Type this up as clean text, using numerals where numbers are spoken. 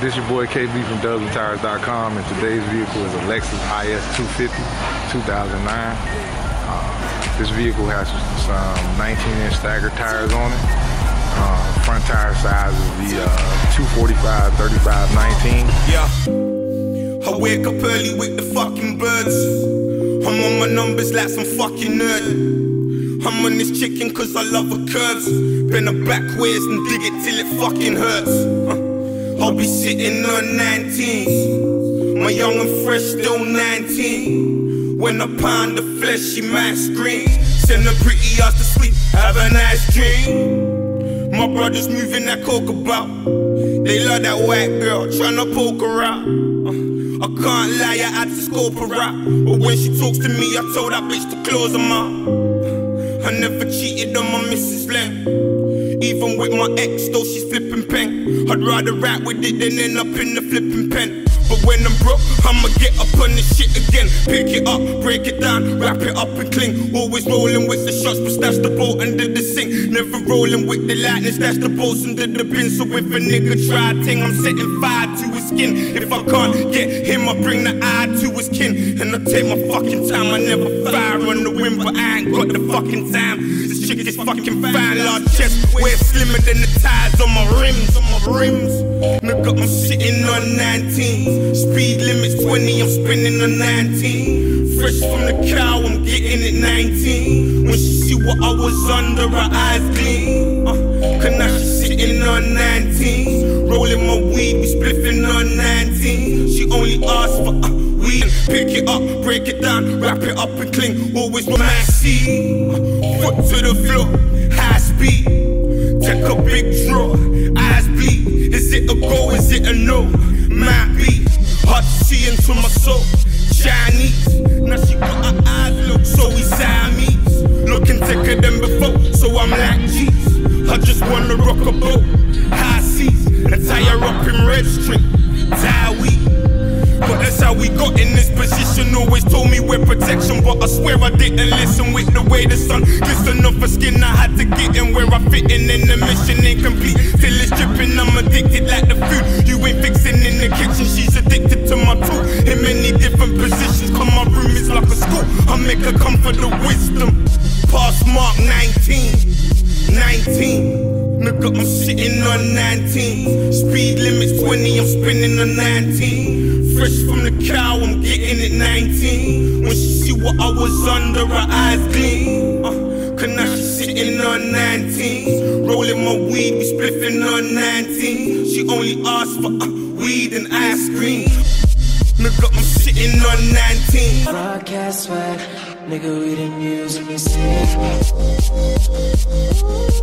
This your boy KB from DubsandTires.com, and today's vehicle is a Lexus IS 250 2009. This vehicle has some 19-inch staggered tires on it. Front tire size is the 245/35/19. Yeah, I wake up early with the fucking birds. I'm on my numbers like some fucking nerd. I'm on this chicken cause I love her curves. Bend her backwards and dig it till it fucking hurts. I'll be sitting on 19s. My young and fresh still 19. When I pound the flesh, she might scream. Send her pretty ass to sleep, have a nice dream. My brothers moving that coke about. They love that white girl, tryna poke her out. I can't lie, I had to scope her out. But when she talks to me, I told that bitch to close her mouth. I never cheated on my missus Len. Even with my ex, though she's flipping pen. I'd rather rap with it than end up in the flipping pen. But when I'm broke, I'ma get up on this shit again. Pick it up, break it down, wrap it up and cling. Always rolling with the shots, but stash the boat under the sink. Never rolling with the lightning, stash the bolts under the bin. So if a nigga try a thing, I'm setting fire to his skin. If I can't get him, I bring the eye to his kin. And I take my fucking time, I never fire on the wind, but I ain't got the fucking time. This chick is fucking fine, large chest, way slimmer than the tires on my rims, Nigga, I'm sitting on 19. Speed limit's 20, I'm spinning on 19. Fresh from the cow, I'm getting it 19. When she see what I was under, her eyes gleam. Cause now she sitting on 19. Rolling my weed, we spliffing on 19. She only asked for weed. Pick it up, break it down, wrap it up and cling. Always with my seat. Foot to the floor, high speed. Take a big draw, eyes bleed. Is it a go, is it a no? Might be. Hard to see into my soul. Chinese. Now she got her eyes look so we Siamese. Looking thicker than before, so I'm like jeez. I just wanna rock a boat, high seas, and tie her up in red string. Tie we. But that's how we got in this position. Always told me we're protection, but I swear I didn't listen. With the way the sun glistened off her skin, I had to get in where I fit in. And the mission incomplete till it's dripping. I'm addicted like the food you ain't fixing in the kitchen. She's addicted to my tool in many different positions. Cause my room is like a school. I make her come for the wisdom. Pass mark 19. Nigga, I'm sitting on 19. Speed limit's 20, I'm spinning on 19. Fresh from the cow, I'm getting it 19. When she see what I was under, her eyes gleam. Cause now she sitting on 19. Rolling my weed, we spliffing on 19. She only asked for weed and ice cream. Nigga, I'm sitting on 19. Broadcast swag, nigga, we didn't use any